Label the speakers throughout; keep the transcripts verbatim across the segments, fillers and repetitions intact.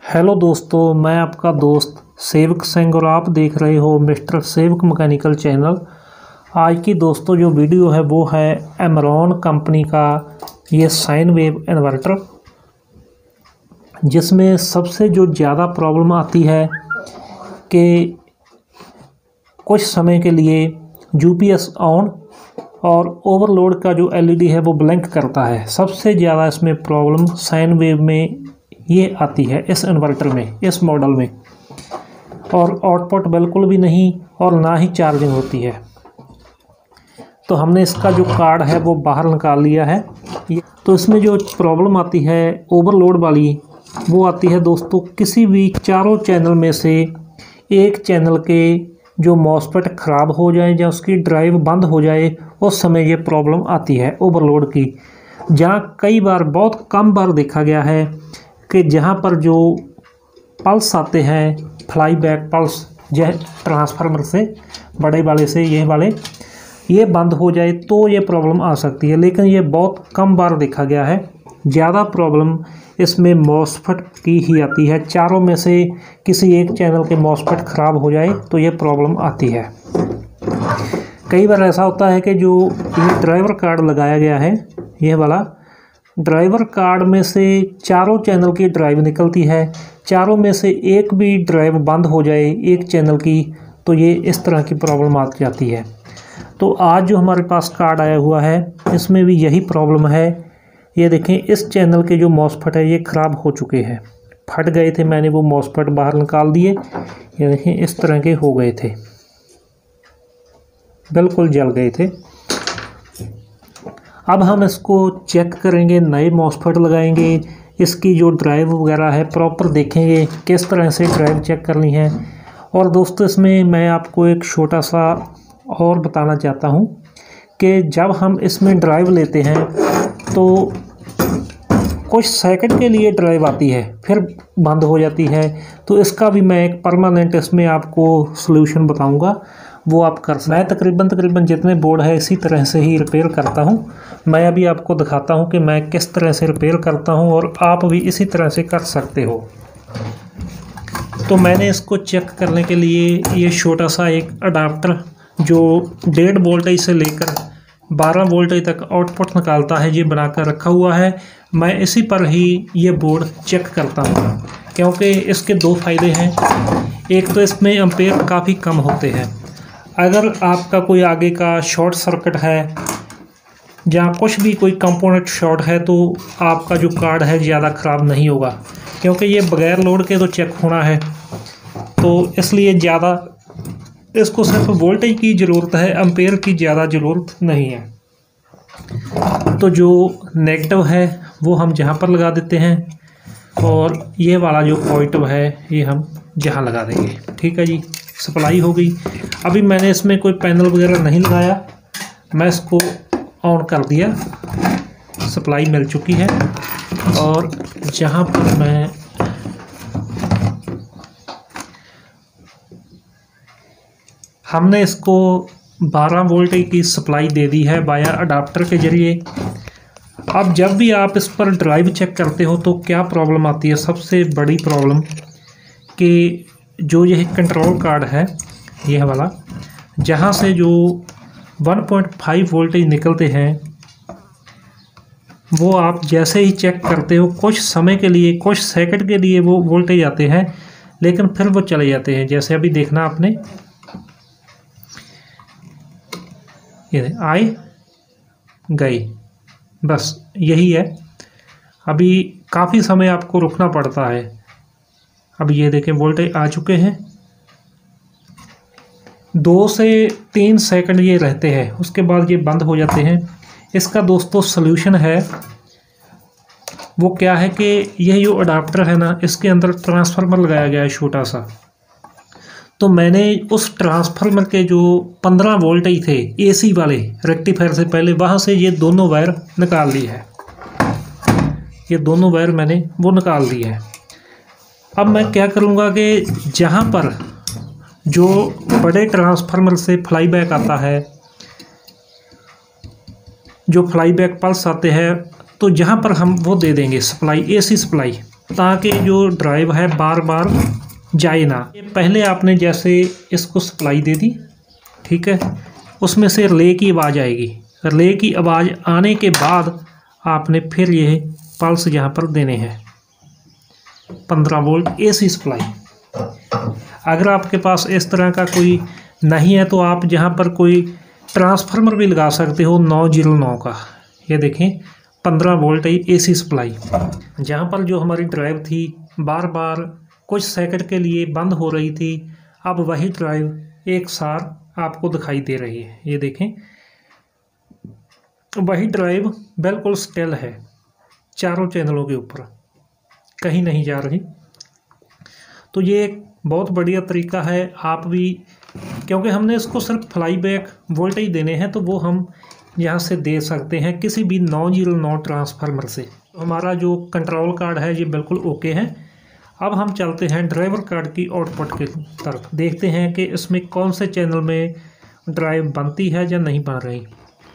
Speaker 1: Hello दोस्तों, मैं आपका दोस्त सेवक सिंह और आप देख रहे हो मिस्टर सेवक मैकेनिकल चैनल। आज की दोस्तों जो वीडियो है वो है एमरॉन कंपनी का ये साइन वेव इन्वर्टर, जिसमें सबसे जो ज़्यादा प्रॉब्लम आती है कि कुछ समय के लिए यूपीएस ऑन और ओवरलोड का जो एलईडी है वो ब्लिंक करता है। सबसे ज़्यादा इसमें प्रॉब्लम साइन वेव में ये आती है इस इन्वर्टर में, इस मॉडल में। और आउटपुट बिल्कुल भी नहीं और ना ही चार्जिंग होती है। तो हमने इसका जो कार्ड है वो बाहर निकाल लिया है। तो इसमें जो प्रॉब्लम आती है ओवरलोड वाली, वो आती है दोस्तों किसी भी चारों चैनल में से एक चैनल के जो मॉसफेट ख़राब हो जाए या उसकी ड्राइव बंद हो जाए, उस समय ये प्रॉब्लम आती है ओवरलोड की। जहाँ कई बार, बहुत कम बार देखा गया है कि जहाँ पर जो पल्स आते हैं, फ्लाई बैक पल्स जो ट्रांसफार्मर से, बड़े वाले से, ये वाले ये बंद हो जाए तो ये प्रॉब्लम आ सकती है। लेकिन ये बहुत कम बार देखा गया है। ज़्यादा प्रॉब्लम इसमें मॉसफेट की ही आती है। चारों में से किसी एक चैनल के मॉसफेट ख़राब हो जाए तो ये प्रॉब्लम आती है। कई बार ऐसा होता है कि जो ये ड्राइवर कार्ड लगाया गया है, ये वाला ड्राइवर कार्ड में से चारों चैनल की ड्राइव निकलती है। चारों में से एक भी ड्राइव बंद हो जाए एक चैनल की, तो ये इस तरह की प्रॉब्लम आ जाती है। तो आज जो हमारे पास कार्ड आया हुआ है इसमें भी यही प्रॉब्लम है। ये देखें, इस चैनल के जो मॉसफेट है ये ख़राब हो चुके हैं, फट गए थे। मैंने वो मॉसफेट बाहर निकाल दिए। ये देखें, इस तरह के हो गए थे, बिल्कुल जल गए थे। अब हम इसको चेक करेंगे, नए मॉसफेट लगाएंगे, इसकी जो ड्राइव वगैरह है प्रॉपर देखेंगे किस तरह से ड्राइव चेक करनी है। और दोस्तों इसमें मैं आपको एक छोटा सा और बताना चाहता हूँ कि जब हम इसमें ड्राइव लेते हैं तो कुछ सेकंड के लिए ड्राइव आती है, फिर बंद हो जाती है। तो इसका भी मैं एक परमानेंट इसमें आपको सॉल्यूशन बताऊंगा, वो आप कर सकते हैं। मैं तकरीबन तकरीबन जितने बोर्ड है इसी तरह से ही रिपेयर करता हूं। मैं अभी आपको दिखाता हूं कि मैं किस तरह से रिपेयर करता हूं और आप भी इसी तरह से कर सकते हो। तो मैंने इसको चेक करने के लिए ये छोटा सा एक अडाप्टर जो डेढ़ वोल्टेज से लेकर बारह वोल्टेज तक आउटपुट निकालता है, ये बनाकर रखा हुआ है। मैं इसी पर ही ये बोर्ड चेक करता हूँ, क्योंकि इसके दो फ़ायदे हैं। एक तो इसमें एम्पेयर काफ़ी कम होते हैं। अगर आपका कोई आगे का शॉर्ट सर्किट है या कुछ भी कोई कंपोनेंट शॉर्ट है तो आपका जो कार्ड है ज़्यादा ख़राब नहीं होगा, क्योंकि ये बगैर लोड के तो चेक होना है। तो इसलिए ज़्यादा इसको सिर्फ वोल्टेज की ज़रूरत है, एम्पेयर की ज़्यादा ज़रूरत नहीं है। तो जो नेगेटिव है वो हम जहाँ पर लगा देते हैं और ये वाला जो पॉजिटिव है ये हम जहाँ लगा देंगे। ठीक है जी, सप्लाई हो गई। अभी मैंने इसमें कोई पैनल वगैरह नहीं लगाया, मैं इसको ऑन कर दिया, सप्लाई मिल चुकी है। और जहाँ पर मैं हमने इसको बारह वोल्टेज की सप्लाई दे दी है बाया अडाप्टर के ज़रिए। अब जब भी आप इस पर ड्राइव चेक करते हो तो क्या प्रॉब्लम आती है, सबसे बड़ी प्रॉब्लम कि जो यह कंट्रोल कार्ड है यह वाला, जहाँ से जो वन पॉइंट फाइव वोल्टेज निकलते हैं वो आप जैसे ही चेक करते हो कुछ समय के लिए, कुछ सेकंड के लिए वो वोल्टेज आते हैं, लेकिन फिर वो चले जाते हैं। जैसे अभी देखना आपने, ये आए गए, बस यही है। अभी काफ़ी समय आपको रुकना पड़ता है। अब ये देखें, वोल्टेज आ चुके हैं, दो से तीन सेकंड ये रहते हैं, उसके बाद ये बंद हो जाते हैं। इसका दोस्तों सल्यूशन है, वो क्या है कि यह जो अडाप्टर है ना, इसके अंदर ट्रांसफार्मर लगाया गया है छोटा सा। तो मैंने उस ट्रांसफार्मर के जो पंद्रह वोल्टेज थे एसी वाले रेक्टिफायर से पहले, वहाँ से ये दोनों वायर निकाल ली है। ये दोनों वायर मैंने वो निकाल दी है। अब मैं क्या करूँगा कि जहाँ पर जो बड़े ट्रांसफार्मर से फ्लाई बैक आता है, जो फ्लाई बैक पल्स आते हैं, तो जहाँ पर हम वो दे देंगे सप्लाई, एसी सप्लाई, ताकि जो ड्राइव है बार बार जाए ना। पहले आपने जैसे इसको सप्लाई दे दी, ठीक है, उसमें से रिले की आवाज़ आएगी। रिले की आवाज़ आने के बाद आपने फिर ये पल्स यहाँ पर देने हैं पंद्रह वोल्ट एसी सप्लाई। अगर आपके पास इस तरह का कोई नहीं है तो आप जहाँ पर कोई ट्रांसफार्मर भी लगा सकते हो नौ जीरो नौ का। ये देखें पंद्रह वोल्ट एसी सप्लाई। जहाँ पर जो हमारी ड्राइव थी बार बार कुछ सेकंड के लिए बंद हो रही थी, अब वही ड्राइव एक सार आपको दिखाई दे रही है। ये देखें वही ड्राइव बिल्कुल स्टिल है, चारों चैनलों के ऊपर कहीं नहीं जा रही। तो ये एक बहुत बढ़िया तरीका है। आप भी, क्योंकि हमने इसको सिर्फ फ्लाई बैक वोल्टेज देने हैं तो वो हम यहाँ से दे सकते हैं किसी भी नौ जीरो नौ ट्रांसफार्मर से। हमारा जो कंट्रोल कार्ड है ये बिल्कुल ओके है। अब हम चलते हैं ड्राइवर कार्ड की आउटपुट की तरफ, देखते हैं कि इसमें कौन से चैनल में ड्राइव बनती है या नहीं बन रही।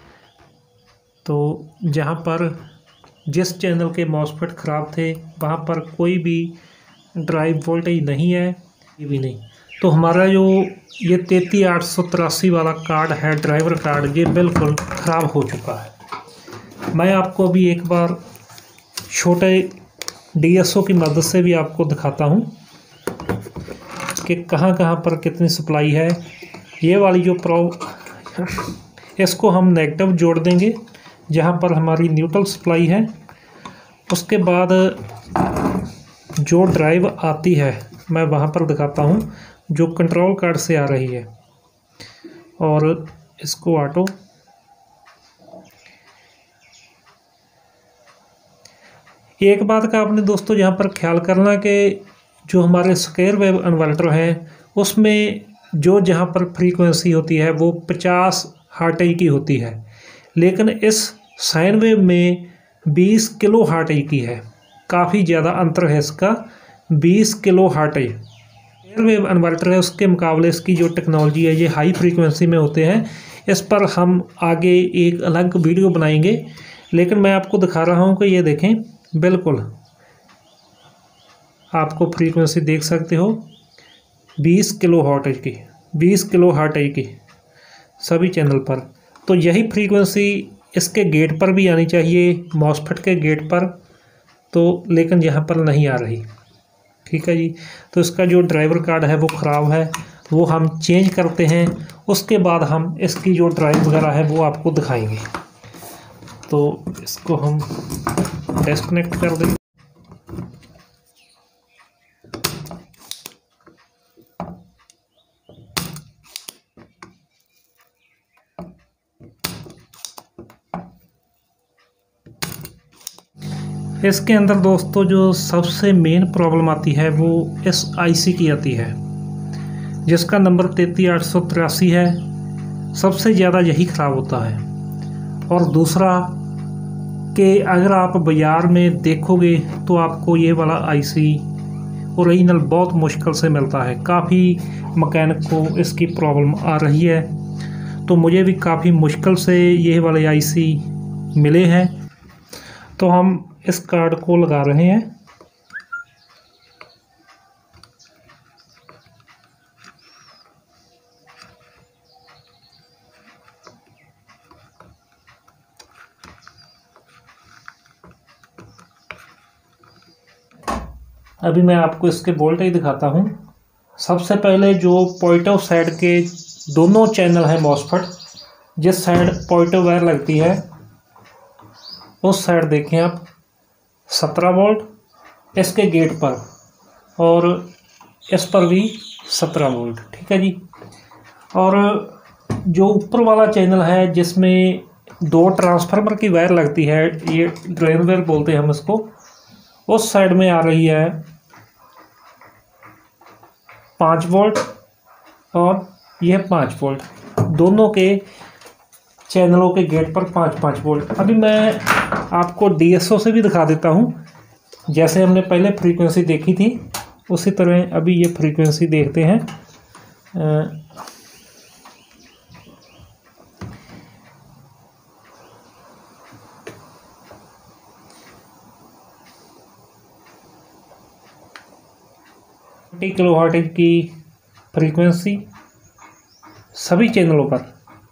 Speaker 1: तो जहाँ पर जिस चैनल के मॉसफेट ख़राब थे वहाँ पर कोई भी ड्राइव वोल्टेज नहीं है, ये भी नहीं। तो हमारा जो ये तैंतीस आठ सौ तिरासी वाला कार्ड है ड्राइवर कार्ड, ये बिल्कुल ख़राब हो चुका है। मैं आपको अभी एक बार छोटे डीएसओ की मदद से भी आपको दिखाता हूँ कि कहाँ कहाँ पर कितनी सप्लाई है। ये वाली जो प्रो इसको हम नेगेटिव जोड़ देंगे जहाँ पर हमारी न्यूट्रल सप्लाई है। उसके बाद जो ड्राइव आती है मैं वहाँ पर दिखाता हूँ जो कंट्रोल कार्ड से आ रही है, और इसको ऑटो एक बात का आपने दोस्तों यहाँ पर ख्याल करना कि जो हमारे स्क्वायर वेव इन्वर्टर है उसमें जो जहाँ पर फ्रीक्वेंसी होती है वो पचास हर्ट्ज की होती है, लेकिन इस साइन वेव में बीस किलो हर्ट्ज की है। काफ़ी ज़्यादा अंतर है इसका, बीस kilo hertz. Square wave inverter है उसके मुकाबले इसकी जो टेक्नोलॉजी है ये हाई फ्रीक्वेंसी में होते हैं। इस पर हम आगे एक अलग वीडियो बनाएंगे, लेकिन मैं आपको दिखा रहा हूँ कि ये देखें बिल्कुल आपको फ्रीक्वेंसी देख सकते हो बीस किलो हर्ट्ज की, बीस किलो हर्ट्ज की सभी चैनल पर। तो यही फ्रीक्वेंसी इसके गेट पर भी आनी चाहिए, मॉसफेट के गेट पर, तो लेकिन यहाँ पर नहीं आ रही। ठीक है जी। तो इसका जो ड्राइवर कार्ड है वो ख़राब है, वो हम चेंज करते हैं। उसके बाद हम इसकी जो ड्राइव वगैरह है वो आपको दिखाएंगे। तो इसको हम डिस्कनेक्ट कर देंगे। इसके अंदर दोस्तों जो सबसे मेन प्रॉब्लम आती है वो इस आईसी की आती है, जिसका नंबर तैंतीस आठ सौ तिरासी है। सबसे ज़्यादा यही ख़राब होता है। और दूसरा कि अगर आप बाज़ार में देखोगे तो आपको ये वाला आईसी ओरिजिनल बहुत मुश्किल से मिलता है। काफ़ी मैकेनिक को इसकी प्रॉब्लम आ रही है, तो मुझे भी काफ़ी मुश्किल से ये वाले आईसी मिले हैं। तो हम इस कार्ड को लगा रहे हैं। अभी मैं आपको इसके वोल्टेज दिखाता हूँ। सबसे पहले जो पॉजिटिव साइड के दोनों चैनल हैं मॉसफेट, जिस साइड पॉजिटिव वायर लगती है उस साइड देखें आप सत्रह वोल्ट इसके गेट पर, और इस पर भी सत्रह वोल्ट। ठीक है जी। और जो ऊपर वाला चैनल है जिसमें दो ट्रांसफार्मर की वायर लगती है, ये ड्रेन वायर बोलते हैं हम इसको, उस साइड में आ रही है पाँच वोल्ट और यह पाँच वोल्ट। दोनों के चैनलों के गेट पर पाँच पाँच वोल्ट। अभी मैं आपको डीएसओ से भी दिखा देता हूँ। जैसे हमने पहले फ्रीक्वेंसी देखी थी उसी तरह अभी ये फ्रीक्वेंसी देखते हैं। ट्वेंटी किलो वाटेज की फ्रीक्वेंसी सभी चैनलों पर।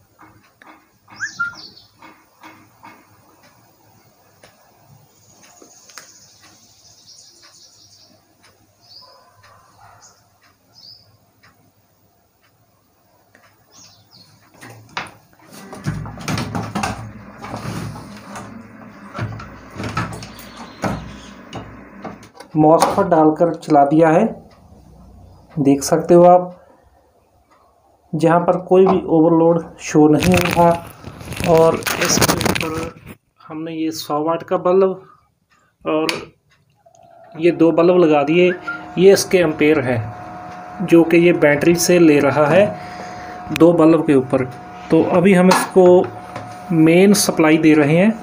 Speaker 1: मॉसफेट डालकर चला दिया है, देख सकते हो आप, जहाँ पर कोई भी ओवरलोड शो नहीं हो रहा। और इसके ऊपर हमने ये सौ वाट का बल्ब और ये दो बल्ब लगा दिए। ये इसके एम्पेयर है जो कि ये बैटरी से ले रहा है दो बल्ब के ऊपर। तो अभी हम इसको मेन सप्लाई दे रहे हैं।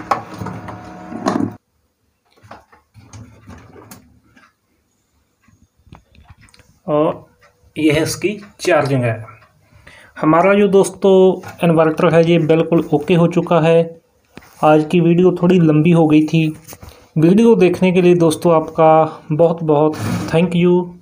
Speaker 1: और यह इसकी चार्जिंग है। हमारा जो दोस्तों इन्वर्टर है ये बिल्कुल ओके हो चुका है। आज की वीडियो थोड़ी लंबी हो गई थी। वीडियो देखने के लिए दोस्तों आपका बहुत बहुत थैंक यू।